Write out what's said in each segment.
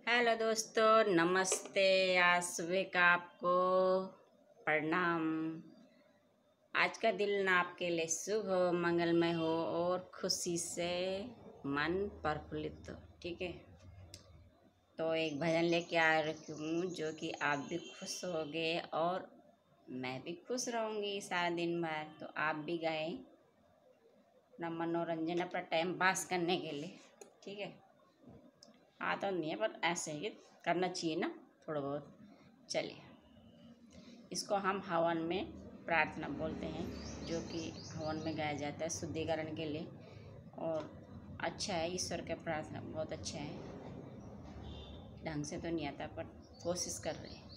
Hello दोस्तों, नमस्ते। आज सुबह का आपको प्रणाम। आज का दिन आपके लिए शुभ हो, मंगलमय हो और खुशी से मन प्रफुल्लित हो। ठीक है, तो एक भजन लेके आ रखी हूँ जो कि आप भी खुश होगे और मैं भी खुश रहूँगी सारा दिन भर। तो आप भी गाएं अपना मनोरंजन, अपना टाइम पास करने के लिए। ठीक है, आता नहीं है पर ऐसे ही करना चाहिए ना थोड़ा बहुत। चलिए, इसको हम हवन में प्रार्थना बोलते हैं, जो कि हवन में गाया जाता है शुद्धिकरण के लिए। और अच्छा है, ईश्वर का प्रार्थना बहुत अच्छा है। ढंग से तो नहीं आता पर कोशिश कर रहे हैं।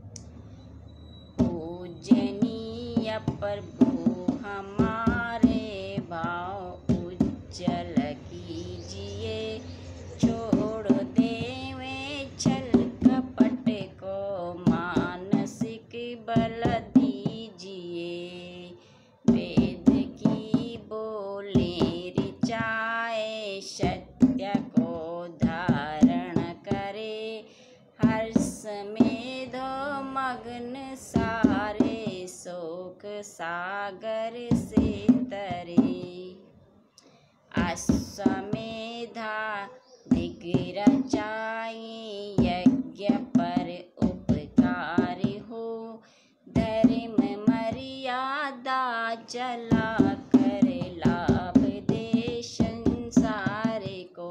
पूजनीय प्रभु हमारे भाव उज्जवल कीजिए, छोड़ देवे छल कपट को मानसिक बल दीजिए। वेद की बोले ऋचाए, सत्य को धारण करे, हर्ष में धो मग्न सारे, शोक सागर से तरे। अश्वमेधा दिग्रचाई, यज्ञ पर उपकारी हो, धर्म मर्यादा चला कर लाभ दे संसार को।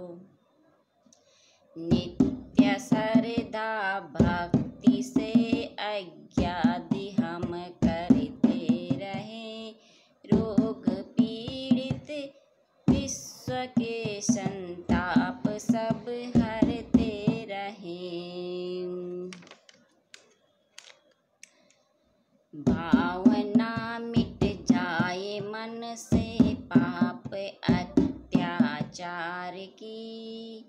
नित्य श्रद्धा भक्ति से यज्ञादि हम करते रहे, रोग पीड़ित विश्व के संताप सब हरते रहें। भावना मिट जाए मन से पाप अत्याचार की,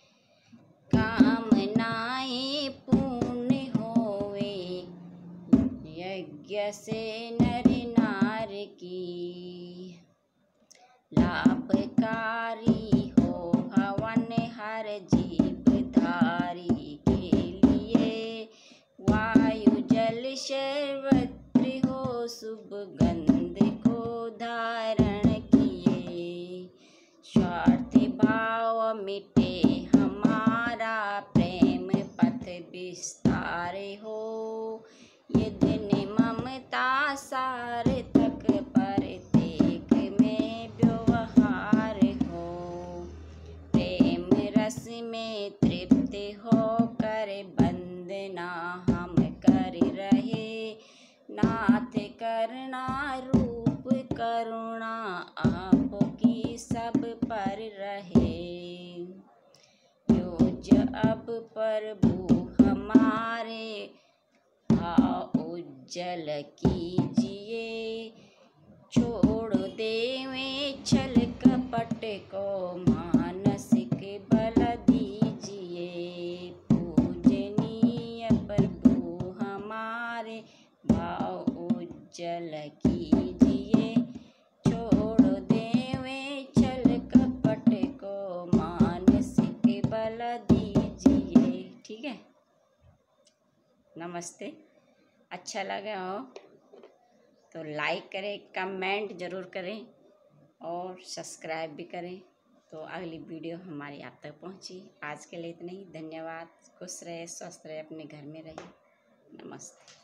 कामनाएं पूर्ण होवे यज्ञ से नर नार की। लाभकारी हो हवन हर जीव धारी के लिए, वायु जल सर्वत्र हो शुभ गंध को धारण किए। स्वार्थ भाव मिटे हमारा, प्रेम पथ विस्तार हो, यदि ममता सार्थक प्रत्येक में व्यवहार हो। प्रेम रस में तृप्त होकर वंदना हम कर रहे, नाथ करुणा रूप करुणा आपकी सब पर रहे। योज अब प्रभु हमारे भाव उज्जवल कीजिए, छोड़ देवे छल कपट को मानसिक बल दीजिए। पूजनीय प्रभु हमारे भाव उज्जवल कीजिए, छोड़ देवे छल कपट को मानसिक बल दीजिए। ठीक है, नमस्ते। अच्छा लगा हो तो लाइक करें, कमेंट ज़रूर करें और सब्सक्राइब भी करें, तो अगली वीडियो हमारी आप तक पहुंची। आज के लिए इतना ही। धन्यवाद। खुश रहे, स्वस्थ रहे, अपने घर में रहिए। नमस्ते।